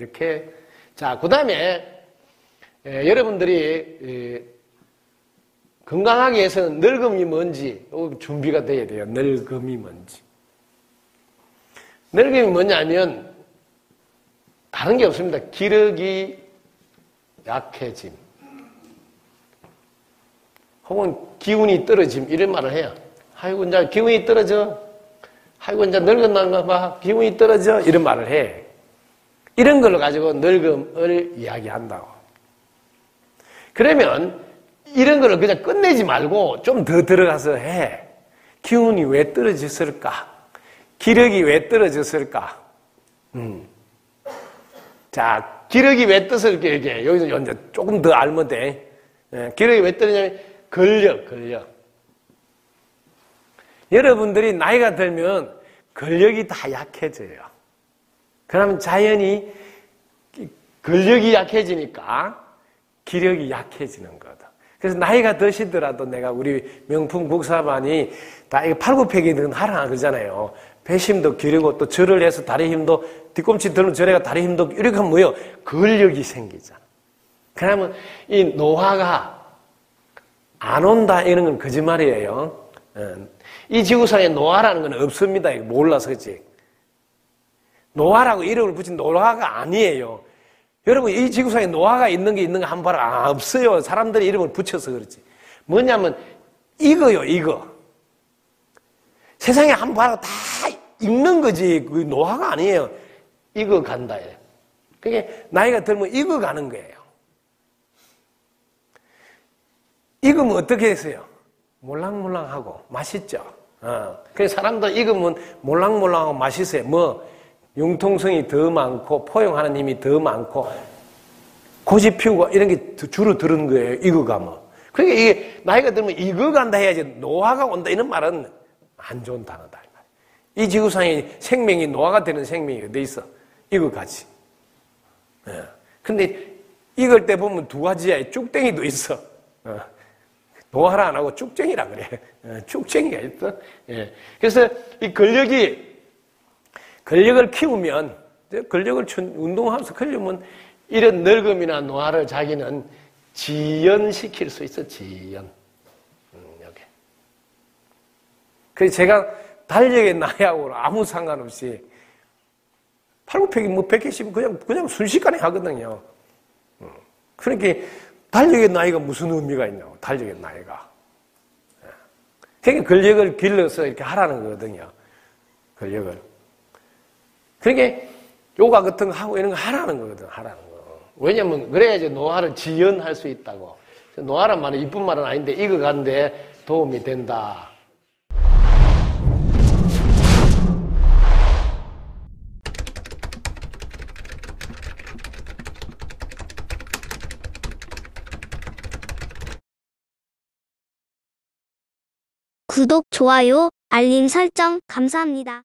이렇게. 자, 그 다음에 여러분들이 건강하기 위해서는 늙음이 뭔지 준비가 돼야 돼요. 늙음이 뭔지. 늙음이 뭐냐면 다른 게 없습니다. 기력이 약해짐 혹은 기운이 떨어짐 이런 말을 해요. 아이고 이제 기운이 떨어져. 아이고 이제 늙었나 봐. 기운이 떨어져. 이런 말을 해. 이런 걸로 가지고 늙음을 이야기한다고. 그러면 이런 거를 그냥 끝내지 말고 좀 더 들어가서 해. 기운이 왜 떨어졌을까? 기력이 왜 떨어졌을까? 자, 기력이 왜 떨어졌을까? 이게 여기서 이제 조금 더 알면 돼. 기력이 왜 떨어지냐면 근력. 여러분들이 나이가 들면 근력이 다 약해져요. 그러면 자연히 근력이 약해지니까 기력이 약해지는 거다. 그래서 나이가 드시더라도 내가 우리 명품 국사반이 다 이거 팔굽혀펴기는 하라 그러잖아요. 배심도 기르고 또 절을 해서 다리 힘도 뒤꿈치 들면 절에가 다리 힘도 이렇게 하면 뭐예요? 근력이 생기잖아. 그러면 이 노화가 안 온다 이런 건 거짓말이에요. 이 지구상에 노화라는 건 없습니다. 이거 몰라서 그렇지. 노화라고 이름을 붙인 노화가 아니에요. 여러분 이 지구상에 노화가 있는 게 한번 봐라. 없어요. 사람들이 이름을 붙여서 그렇지. 뭐냐면 이거요. 이거. 세상에 한번 봐라. 다 읽는 거지. 그 노화가 아니에요. 이거 간다. 그게 나이가 들면 이거 가는 거예요. 익으면 어떻게 했어요? 몰랑몰랑하고 맛있죠. 그래서 사람도 익으면 몰랑몰랑하고 맛있어요. 뭐 융통성이 더 많고 포용하는 힘이 더 많고 고집 피우고 이런 게 주로 들은 거예요. 익어가면. 그러니까 이게 나이가 들면 익어간다 해야지 노화가 온다 이런 말은 안 좋은 단어다. 이 지구상에 생명이 노화가 되는 생명이 어디 있어? 익어가지. 근데 익을 때 보면 두 가지야. 쭉땡이도 있어. 노화를 안 하고 쭉쟁이라 그래. 쭉쟁이가 있어. 그래서 이 근력을 키우면, 근력을 운동하면서 키우면 이런 늙음이나 노화를 자기는 지연시킬 수 있어, 지연. 여기. 그래서 제가 달력의 나이하고는 아무 상관없이 팔굽혀펴기 뭐 100개씩 그냥 순식간에 하거든요. 그러니까 달력의 나이가 무슨 의미가 있냐고, 달력의 나이가. 그러니까 근력을 길러서 이렇게 하라는 거거든요. 근력을. 그러니까 요가 같은 거 하고 이런 거 하라는 거거든, 하라는 거. 왜냐면 그래야지 노화를 지연할 수 있다고. 노화란 말은 이쁜 말은 아닌데 익어가는데 도움이 된다. 구독, 좋아요, 알림 설정 감사합니다.